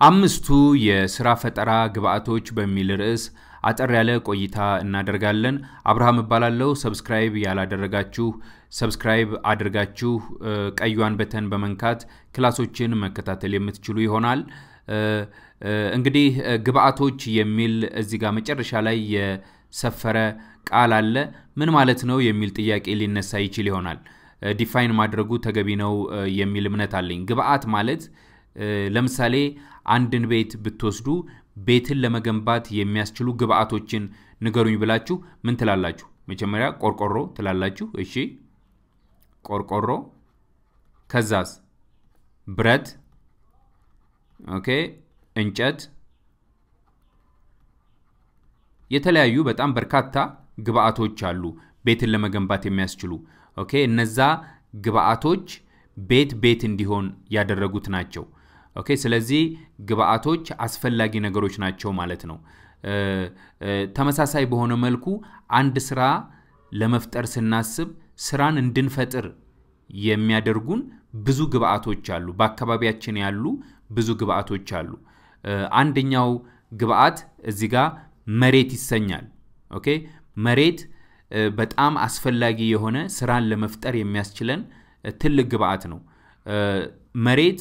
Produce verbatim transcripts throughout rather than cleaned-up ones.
አምስቱ የሥራ ፈጠራ ግብአቶች በሚል ርዕስ አጠር ያለ ቆይታ እናደርጋለን። አብርሃም እባላለሁ። ሰብስክራይብ ያላደረጋችሁ ሰብስክራይብ አድርጋችሁ ቀዩን በተን በመንካት ክላሶችን መከታተል የምትችሉ ይሆናል። እንግዲህ ግብአቶች የሚል እዚህ ጋር መጨረሻ ላይ የሰፈረ ቃል አለ። ምን ማለት ነው የሚል ጥያቄ ሊነሳ ይችል ይሆናል። ዲፋይን ማድረጉ ተገቢ ነው የሚል እምነት አለኝ። ግብአት ማለት ለምሳሌ አንድን ቤት ብትወስዱ ቤትን ለመገንባት የሚያስችሉ ግብአቶችን ንገሩኝ ብላችሁ ምን ትላላችሁ? መጀመሪያ ቆርቆሮ ትላላችሁ። እሺ ቆርቆሮ፣ ከዛስ ብረት፣ ኦኬ እንጨት፣ የተለያዩ በጣም በርካታ ግብአቶች አሉ ቤትን ለመገንባት የሚያስችሉ። ኦኬ እነዛ ግብአቶች ቤት ቤት እንዲሆን ያደረጉት ናቸው። ኦኬ ስለዚህ ግብአቶች አስፈላጊ ነገሮች ናቸው ማለት ነው። ተመሳሳይ በሆነ መልኩ አንድ ስራ ለመፍጠር ስናስብ ስራን እንድንፈጥር የሚያደርጉን ብዙ ግብአቶች አሉ። በአካባቢያችን ያሉ ብዙ ግብአቶች አሉ። አንደኛው ግብአት እዚህ ጋር መሬት ይሰኛል። ኦኬ መሬት በጣም አስፈላጊ የሆነ ስራን ለመፍጠር የሚያስችለን ትልቅ ግብአት ነው። መሬት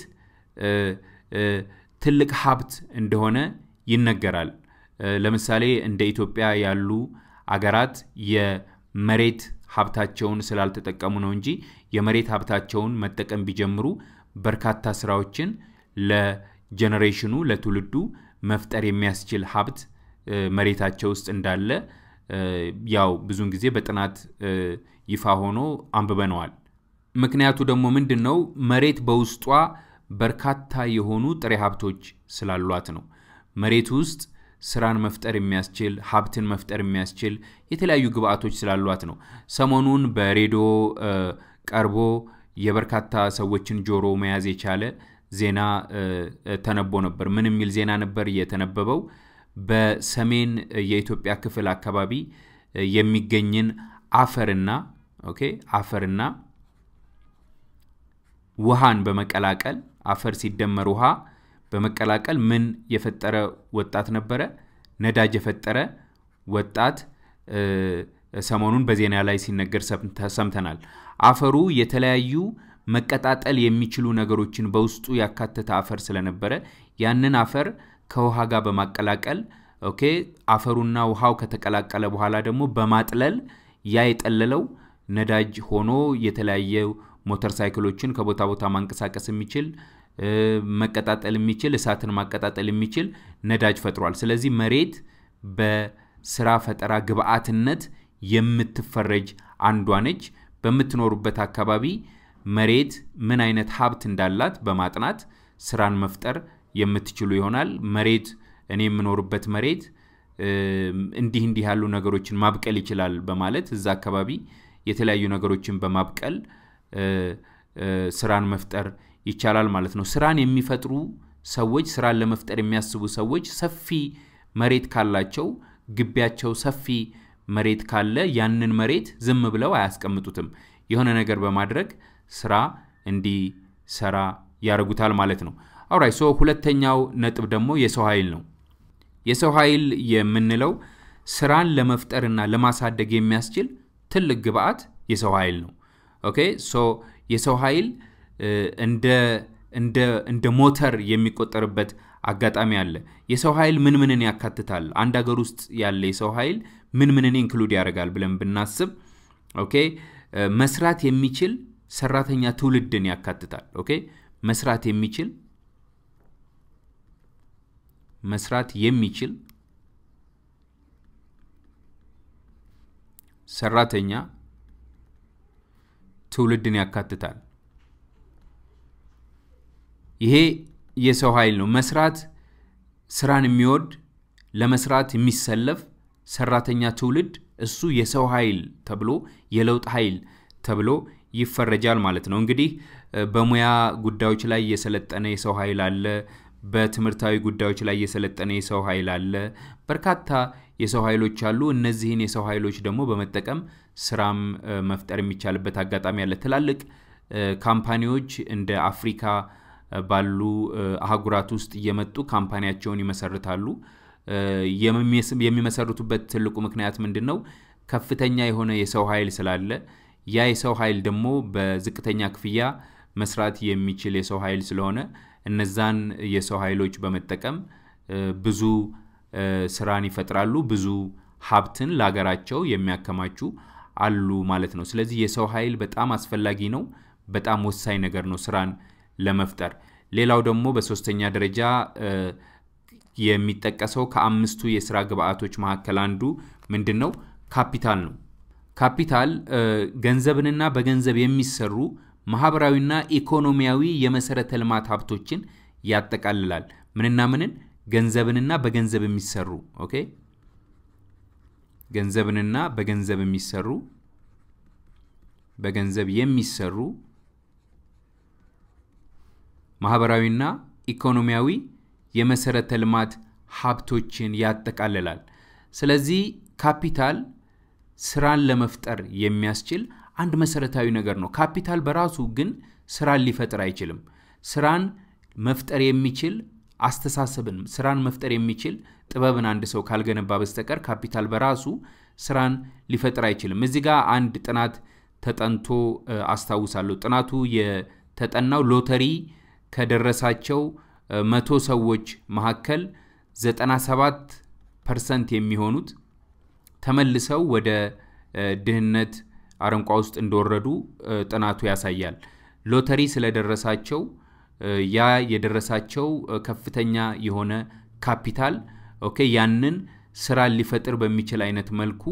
ትልቅ ሀብት እንደሆነ ይነገራል። ለምሳሌ እንደ ኢትዮጵያ ያሉ አገራት የመሬት ሀብታቸውን ስላልተጠቀሙ ነው እንጂ የመሬት ሀብታቸውን መጠቀም ቢጀምሩ በርካታ ስራዎችን ለጀነሬሽኑ ለትውልዱ መፍጠር የሚያስችል ሀብት መሬታቸው ውስጥ እንዳለ ያው ብዙን ጊዜ በጥናት ይፋ ሆኖ አንብበነዋል። ምክንያቱ ደግሞ ምንድነው? መሬት በውስጧ በርካታ የሆኑ ጥሬ ሀብቶች ስላሏት ነው። መሬት ውስጥ ስራን መፍጠር የሚያስችል ሀብትን መፍጠር የሚያስችል የተለያዩ ግብአቶች ስላሏት ነው። ሰሞኑን በሬዲዮ ቀርቦ የበርካታ ሰዎችን ጆሮ መያዝ የቻለ ዜና ተነቦ ነበር። ምን የሚል ዜና ነበር የተነበበው? በሰሜን የኢትዮጵያ ክፍል አካባቢ የሚገኝን አፈርና ኦኬ አፈርና ውሃን በመቀላቀል አፈር ሲደመር ውሃ በመቀላቀል ምን የፈጠረ ወጣት ነበረ? ነዳጅ የፈጠረ ወጣት ሰሞኑን በዜና ላይ ሲነገር ሰምተናል። አፈሩ የተለያዩ መቀጣጠል የሚችሉ ነገሮችን በውስጡ ያካተተ አፈር ስለነበረ ያንን አፈር ከውሃ ጋር በማቀላቀል ኦኬ አፈሩና ውሃው ከተቀላቀለ በኋላ ደግሞ በማጥለል ያ የጠለለው ነዳጅ ሆኖ የተለያየ ሞተር ሳይክሎችን ከቦታ ቦታ ማንቀሳቀስ የሚችል መቀጣጠል የሚችል እሳትን ማቀጣጠል የሚችል ነዳጅ ፈጥሯል። ስለዚህ መሬት በስራ ፈጠራ ግብአትነት የምትፈረጅ አንዷ ነች። በመትኖሩበት አካባቢ መሬት ምን አይነት ሀብት እንዳላት በማጥናት ስራን መፍጠር የምትችሉ ይሆናል። መሬት እኔ የምኖርበት መሬት እንዲህ እንዲህ ያሉ ነገሮችን ማብቀል ይችላል በማለት እዛ አካባቢ የተለያዩ ነገሮችን በማብቀል ስራን መፍጠር ይቻላል ማለት ነው። ስራን የሚፈጥሩ ሰዎች ስራን ለመፍጠር የሚያስቡ ሰዎች ሰፊ መሬት ካላቸው ግቢያቸው ሰፊ መሬት ካለ ያንን መሬት ዝም ብለው አያስቀምጡትም። የሆነ ነገር በማድረግ ስራ እንዲሰራ ያደርጉታል ማለት ነው። ኦልራይት ሶ ሁለተኛው ነጥብ ደግሞ የሰው ኃይል ነው። የሰው ኃይል የምንለው ስራን ለመፍጠርና ለማሳደግ የሚያስችል ትልቅ ግብአት የሰው ኃይል ነው። ኦኬ ሶ የሰው ኃይል እንደ እንደ እንደ ሞተር የሚቆጠርበት አጋጣሚ አለ። የሰው ኃይል ምን ምንን ያካትታል? አንድ ሀገር ውስጥ ያለ የሰው ኃይል ምን ምንን ኢንክሉድ ያደርጋል ብለን ብናስብ ኦኬ መስራት የሚችል ሰራተኛ ትውልድን ያካትታል። ኦኬ መስራት የሚችል መስራት የሚችል ሰራተኛ ትውልድን ያካትታል። ይሄ የሰው ኃይል ነው። መስራት ስራን የሚወድ ለመስራት የሚሰለፍ ሰራተኛ ትውልድ እሱ የሰው ኃይል ተብሎ የለውጥ ኃይል ተብሎ ይፈረጃል ማለት ነው። እንግዲህ በሙያ ጉዳዮች ላይ የሰለጠነ የሰው ኃይል አለ። በትምህርታዊ ጉዳዮች ላይ የሰለጠነ የሰው ኃይል አለ። በርካታ የሰው ኃይሎች አሉ። እነዚህን የሰው ኃይሎች ደግሞ በመጠቀም ስራም መፍጠር የሚቻልበት አጋጣሚ አለ። ትላልቅ ካምፓኒዎች እንደ አፍሪካ ባሉ አህጉራት ውስጥ እየመጡ ካምፓኒያቸውን ይመሰርታሉ የሚመሰርቱበት ትልቁ ምክንያት ምንድነው ከፍተኛ የሆነ የሰው ኃይል ስላለ ያ የሰው ኃይል ደግሞ በዝቅተኛ ክፍያ መስራት የሚችል የሰው ኃይል ስለሆነ እነዛን የሰው ኃይሎች በመጠቀም ብዙ ስራን ይፈጥራሉ ብዙ ሀብትን ለሀገራቸው የሚያከማቹ አሉ ማለት ነው ስለዚህ የሰው ኃይል በጣም አስፈላጊ ነው በጣም ወሳኝ ነገር ነው ስራን ለመፍጠር ሌላው ደግሞ በሶስተኛ ደረጃ የሚጠቀሰው ከአምስቱ የሥራ ግብአቶች መካከል አንዱ ምንድነው ካፒታል ነው ካፒታል ገንዘብንና በገንዘብ የሚሰሩ ማህበራዊና ኢኮኖሚያዊ የመሰረተ ልማት ሀብቶችን ያጠቃልላል ምንና ምንን ገንዘብንና በገንዘብ የሚሰሩ ኦኬ ገንዘብንና በገንዘብ የሚሰሩ በገንዘብ የሚሰሩ ማህበራዊና ኢኮኖሚያዊ የመሰረተ ልማት ሀብቶችን ያጠቃልላል ስለዚህ ካፒታል ስራን ለመፍጠር የሚያስችል አንድ መሰረታዊ ነገር ነው ካፒታል በራሱ ግን ስራን ሊፈጥር አይችልም ስራን መፍጠር የሚችል አስተሳሰብን ስራን መፍጠር የሚችል ጥበብን አንድ ሰው ካልገነባ በስተቀር ካፒታል በራሱ ስራን ሊፈጥር አይችልም እዚህ ጋር አንድ ጥናት ተጠንቶ አስተዋውሳለሁ ጥናቱ የተጠናው ሎተሪ ከደረሳቸው መቶ ሰዎች መካከል ዘጠና ሰባት ፐርሰንት የሚሆኑት ተመልሰው ወደ ድህነት አረንቋ ውስጥ እንደወረዱ ጥናቱ ያሳያል ሎተሪ ስለደረሳቸው ያ የደረሳቸው ከፍተኛ የሆነ ካፒታል ኦኬ ያንን ስራ ሊፈጥር በሚችል አይነት መልኩ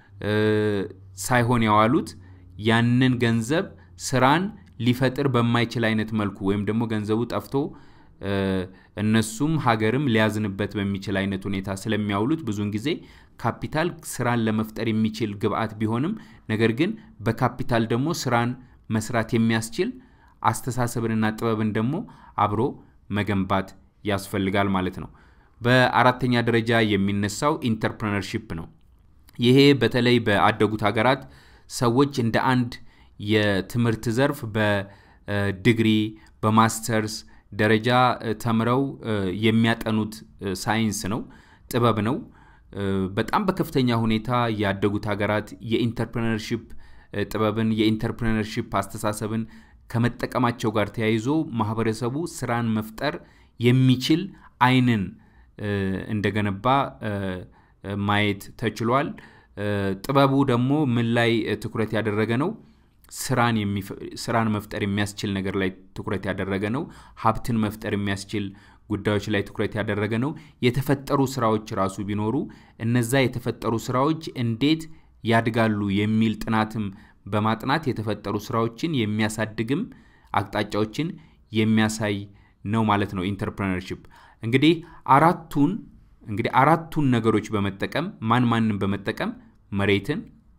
ሳይሆን ያዋሉት ያንን ገንዘብ ስራን ሊፈጥር በማይችል አይነት መልኩ ወይም ደግሞ ገንዘቡ ጠፍቶ እነሱም ሀገርም ሊያዝንበት በሚችል አይነት ሁኔታ ስለሚያውሉት ብዙን ጊዜ ካፒታል ስራን ለመፍጠር የሚችል ግብአት ቢሆንም ነገር ግን በካፒታል ደግሞ ስራን መስራት የሚያስችል አስተሳሰብንና ጥበብን ደግሞ አብሮ መገንባት ያስፈልጋል ማለት ነው በአራተኛ ደረጃ የሚነሳው ኢንተርፕረነርሺፕ ነው ይሄ በተለይ በአደጉት ሀገራት ሰዎች እንደ አንድ የትምህርት ዘርፍ በዲግሪ በማስተርስ ደረጃ ተምረው የሚያጠኑት ሳይንስ ነው ጥበብ ነው በጣም በከፍተኛ ሁኔታ ያደጉት ሀገራት የኢንተርፕረነርሺፕ ጥበብን የኢንተርፕረነርሺፕ አስተሳሰብን ከመጠቀማቸው ጋር ተያይዞ ማህበረሰቡ ስራን መፍጠር የሚችል አይንን እንደገነባ ማየት ተችሏል ጥበቡ ደግሞ ምን ላይ ትኩረት ያደረገ ነው ስራን ስራን መፍጠር የሚያስችል ነገር ላይ ትኩረት ያደረገ ነው ሀብትን መፍጠር የሚያስችል ጉዳዮች ላይ ትኩረት ያደረገ ነው የተፈጠሩ ስራዎች ራሱ ቢኖሩ እነዛ የተፈጠሩ ስራዎች እንዴት ያድጋሉ የሚል ጥናትም በማጥናት የተፈጠሩ ስራዎችን የሚያሳድግም አቅጣጫዎችን የሚያሳይ ነው ማለት ነው ኢንተርፕረነርሺፕ እንግዲህ አራቱን እንግዲህ አራቱን ነገሮች በመጠቀም ማን ማንንም በመጠቀም መሬትን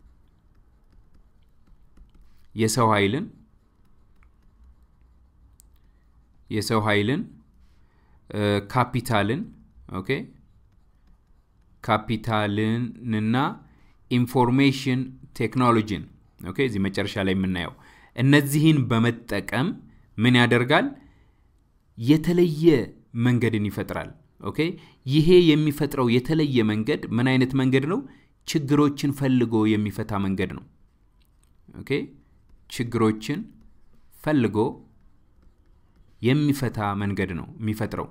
የሰው ኃይልን የሰው ኃይልን ካፒታልን ኦኬ ካፒታልንና ኢንፎርሜሽን ቴክኖሎጂን ኦኬ እዚህ መጨረሻ ላይ የምናየው እነዚህን በመጠቀም ምን ያደርጋል የተለየ መንገድን ይፈጥራል ኦኬ ይሄ የሚፈጥረው የተለየ መንገድ ምን አይነት መንገድ ነው ችግሮችን ፈልጎ የሚፈታ መንገድ ነው ኦኬ ችግሮችን ፈልጎ የሚፈታ መንገድ ነው የሚፈጥረው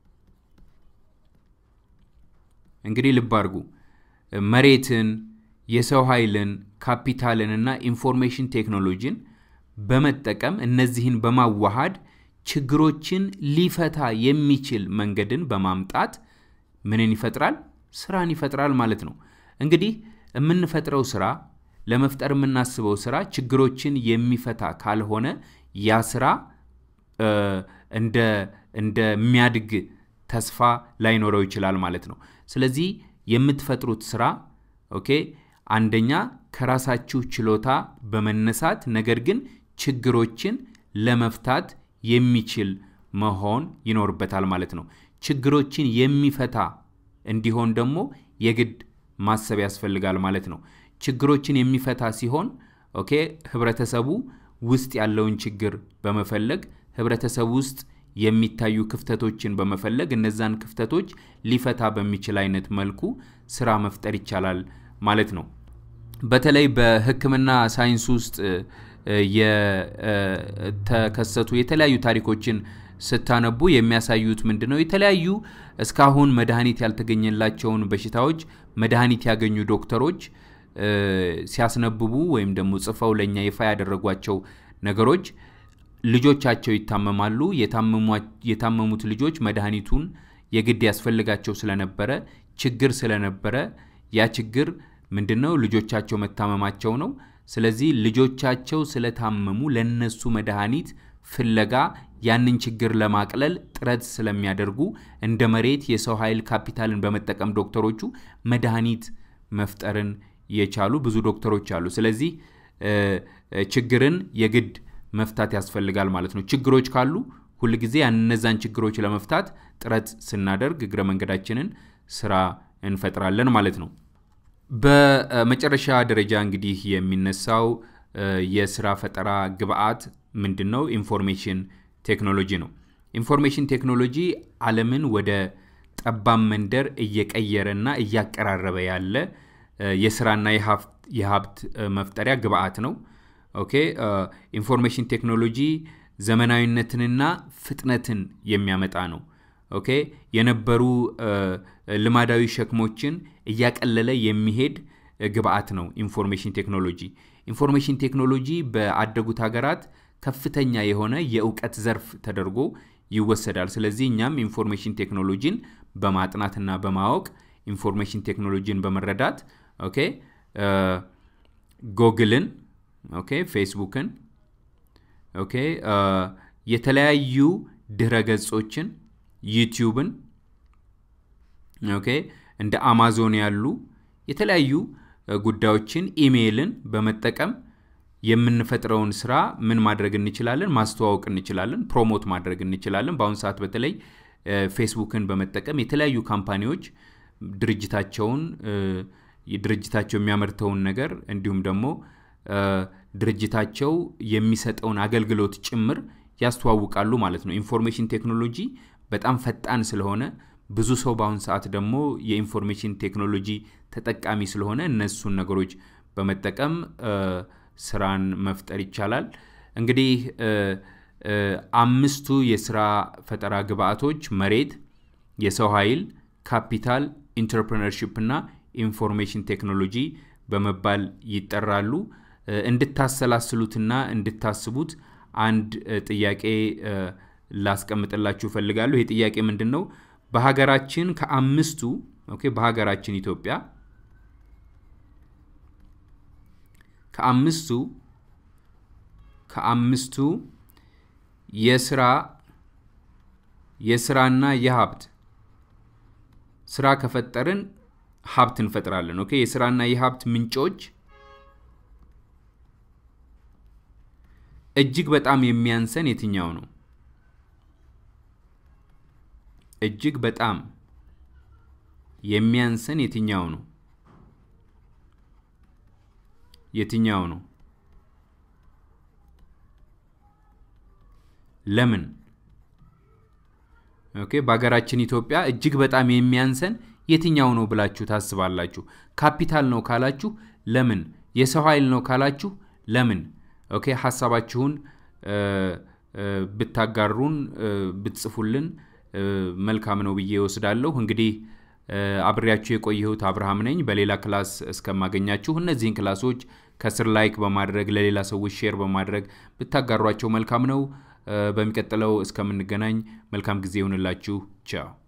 እንግዲህ ልብ አድርጉ መሬትን የሰው ኃይልን ካፒታልንና ኢንፎርሜሽን ቴክኖሎጂን በመጠቀም እነዚህን በማዋሃድ ችግሮችን ሊፈታ የሚችል መንገድን በማምጣት ምንን ይፈጥራል ስራን ይፈጥራል ማለት ነው እንግዲህ የምንፈጥረው ስራ ለመፍጠር የምናስበው ስራ ችግሮችን የሚፈታ ካልሆነ ያ ስራ እንደ እንደ የሚያድግ ተስፋ ላይኖረው ይችላል ማለት ነው ስለዚህ የምትፈጥሩት ስራ ኦኬ አንደኛ ከራሳችሁ ችሎታ በመነሳት ነገር ግን ችግሮችን ለመፍታት የሚችል መሆን ይኖርበታል ማለት ነው ችግሮችን የሚፈታ እንዲሆን ደግሞ የግድ ማሰብ ያስፈልጋል ማለት ነው ችግሮችን የሚፈታ ሲሆን ኦኬ ህብረተሰቡ ውስጥ ያለውን ችግር በመፈለግ ህብረተሰቡ ውስጥ የሚታዩ ክፍተቶችን በመፈለግ እነዛን ክፍተቶች ሊፈታ በሚችል አይነት መልኩ ስራ መፍጠር ይቻላል ማለት ነው። በተለይ በሕክምና ሳይንስ ውስጥ የተከሰቱ የተለያዩ ታሪኮችን ስታነቡ የሚያሳዩት ምንድነው? የተለያዩ እስካሁን መድኃኒት ያልተገኘላቸውን በሽታዎች መድኃኒት ያገኙ ዶክተሮች ሲያስነብቡ ወይም ደግሞ ጽፈው ለኛ ይፋ ያደረጓቸው ነገሮች ልጆቻቸው ይታመማሉ። የታመሙት ልጆች መድኃኒቱን የግድ ያስፈልጋቸው ስለነበረ ችግር ስለነበረ ያ ችግር ምንድነው? ልጆቻቸው መታመማቸው ነው። ስለዚህ ልጆቻቸው ስለታመሙ ለነሱ መድኃኒት ፍለጋ ያንን ችግር ለማቅለል ጥረት ስለሚያደርጉ እንደ መሬት የሰው ኃይል ካፒታልን በመጠቀም ዶክተሮቹ መድኃኒት መፍጠርን የቻሉ ብዙ ዶክተሮች አሉ። ስለዚህ ችግርን የግድ መፍታት ያስፈልጋል ማለት ነው። ችግሮች ካሉ ሁሉ ጊዜ እነዛን ችግሮች ለመፍታት ጥረት ስናደርግ እግረ መንገዳችንን ስራ እንፈጥራለን ማለት ነው። በመጨረሻ ደረጃ እንግዲህ የሚነሳው የስራ ፈጠራ ግብአት ምንድነው? ኢንፎርሜሽን ቴክኖሎጂ ነው። ኢንፎርሜሽን ቴክኖሎጂ ዓለምን ወደ ጠባብ መንደር እየቀየረና እያቀራረበ ያለ የስራና የሀብት መፍጠሪያ ግብአት ነው። ኦኬ ኢንፎርሜሽን ቴክኖሎጂ ዘመናዊነትንና ፍጥነትን የሚያመጣ ነው። ኦኬ የነበሩ ልማዳዊ ሸክሞችን እያቀለለ የሚሄድ ግብአት ነው ኢንፎርሜሽን ቴክኖሎጂ። ኢንፎርሜሽን ቴክኖሎጂ በአደጉት ሀገራት ከፍተኛ የሆነ የእውቀት ዘርፍ ተደርጎ ይወሰዳል። ስለዚህ እኛም ኢንፎርሜሽን ቴክኖሎጂን በማጥናትና በማወቅ ኢንፎርሜሽን ቴክኖሎጂን በመረዳት ኦኬ ጎግልን ኦኬ ፌስቡክን ኦኬ የተለያዩ ድረ ገጾችን ዩቲዩብን ኦኬ እንደ አማዞን ያሉ የተለያዩ ጉዳዮችን ኢሜይልን በመጠቀም የምንፈጥረውን ስራ ምን ማድረግ እንችላለን? ማስተዋወቅ እንችላለን፣ ፕሮሞት ማድረግ እንችላለን። በአሁን ሰዓት በተለይ ፌስቡክን በመጠቀም የተለያዩ ካምፓኒዎች ድርጅታቸውን ድርጅታቸው የሚያመርተውን ነገር እንዲሁም ደግሞ ድርጅታቸው የሚሰጠውን አገልግሎት ጭምር ያስተዋውቃሉ ማለት ነው። ኢንፎርሜሽን ቴክኖሎጂ በጣም ፈጣን ስለሆነ ብዙ ሰው በአሁን ሰዓት ደግሞ የኢንፎርሜሽን ቴክኖሎጂ ተጠቃሚ ስለሆነ እነሱን ነገሮች በመጠቀም ስራን መፍጠር ይቻላል። እንግዲህ አምስቱ የስራ ፈጠራ ግብአቶች መሬት፣ የሰው ኃይል፣ ካፒታል፣ ኢንተርፕረነርሺፕ እና ኢንፎርሜሽን ቴክኖሎጂ በመባል ይጠራሉ። እንድታሰላስሉትና እንድታስቡት አንድ ጥያቄ ላስቀምጥላችሁ ፈልጋለሁ። ይሄ ጥያቄ ምንድነው? በሀገራችን ከአምስቱ ኦኬ በሀገራችን ኢትዮጵያ ከአምስቱ ከአምስቱ የስራ የስራና የሀብት ስራ ከፈጠርን ሀብት እንፈጥራለን። ኦኬ የስራና የሀብት ምንጮች እጅግ በጣም የሚያንሰን የትኛው ነው? እጅግ በጣም የሚያንሰን የትኛው ነው? የትኛው ነው? ለምን? ኦኬ በሀገራችን ኢትዮጵያ እጅግ በጣም የሚያንሰን የትኛው ነው ብላችሁ ታስባላችሁ? ካፒታል ነው ካላችሁ ለምን? የሰው ኃይል ነው ካላችሁ ለምን? ኦኬ ሐሳባችሁን ብታጋሩን ብትጽፉልን መልካም ነው ብዬ ወስዳለሁ። እንግዲህ አብሬያችሁ የቆየሁት አብርሃም ነኝ። በሌላ ክላስ እስከማገኛችሁ እነዚህን ክላሶች ከስር ላይክ በማድረግ ለሌላ ሰዎች ሼር በማድረግ ብታጋሯቸው መልካም ነው። በሚቀጥለው እስከምንገናኝ መልካም ጊዜ ይሁንላችሁ። ቻው።